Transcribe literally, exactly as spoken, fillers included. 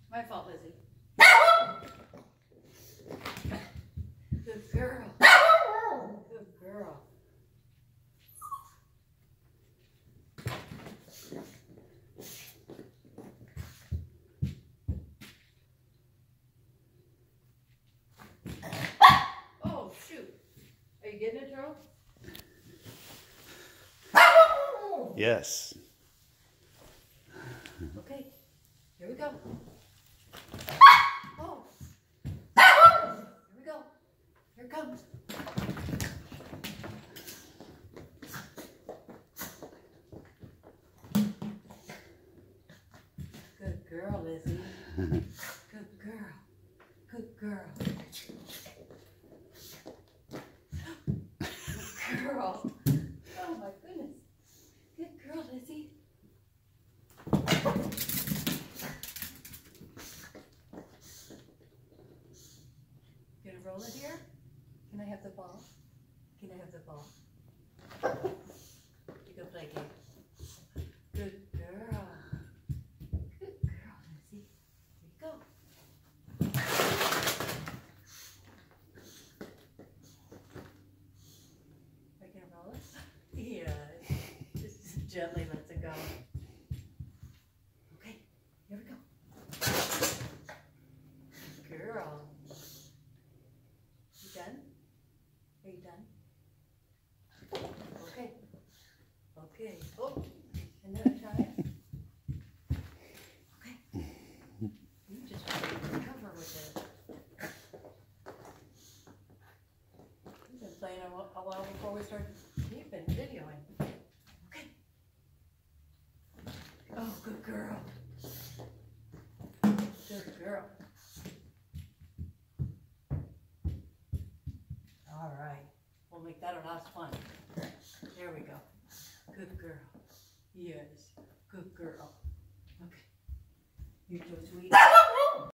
My fault, Lizzie. Good girl. Good girl. Oh, shoot. Are you getting it, Joe? Yes. Okay. Here we go. Oh. Here we go. Here it comes. Good girl, Lizzie. Good girl. Good girl. Good girl. Oh my goodness. Good girl, Lizzie. Gonna roll it here? Can I have the ball? Can I have the ball? You go play game. Good girl. Good girl, Lizzie. Here you go. Are you gonna roll it? Yeah. Just gently lets it go. Okay, here we go. Girl. You done? Are you done? Okay. Okay. Oh, another time. Okay. You just recover with it. We've been playing a while, a while before we started keeping videoing. Okay. Oh, good girl. Good girl. All right. We'll make that a last one. There we go. Good girl. Yes. Good girl. Okay. You're so sweet.